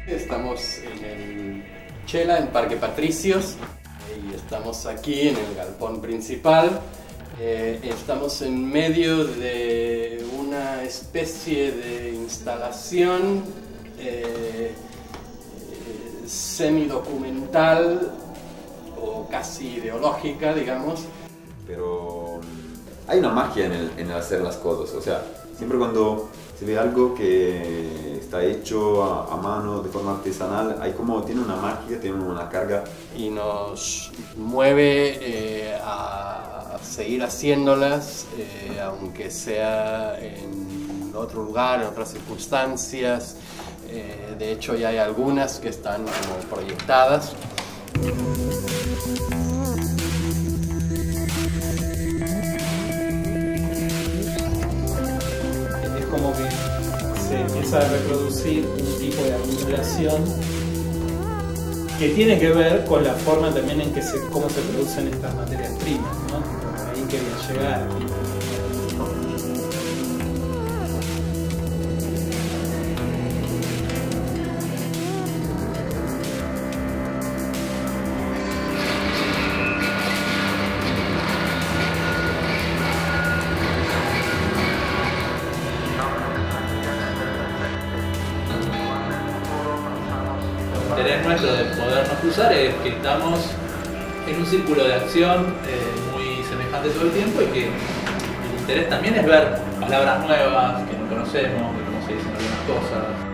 Estamos en el Chela, en Parque Patricios, y estamos aquí en el galpón principal. Estamos en medio de una especie de instalación semidocumental o casi ideológica, digamos. Pero hay una magia en el hacer las cosas, o sea, siempre cuando se ve algo que está hecho a mano de forma artesanal, tiene una magia, tiene una carga. Y nos mueve a seguir haciéndolas, aunque sea en otro lugar, en otras circunstancias. De hecho, ya hay algunas que están como proyectadas. Es como que se empieza a reproducir un tipo de acumulación que tiene que ver con la forma también en que cómo se producen estas materias primas, ¿no? Ahí quería llegar. El interés nuestro de podernos cruzar es que estamos en un círculo de acción muy semejante todo el tiempo y que el interés también es ver palabras nuevas que no conocemos, de cómo se dicen algunas cosas.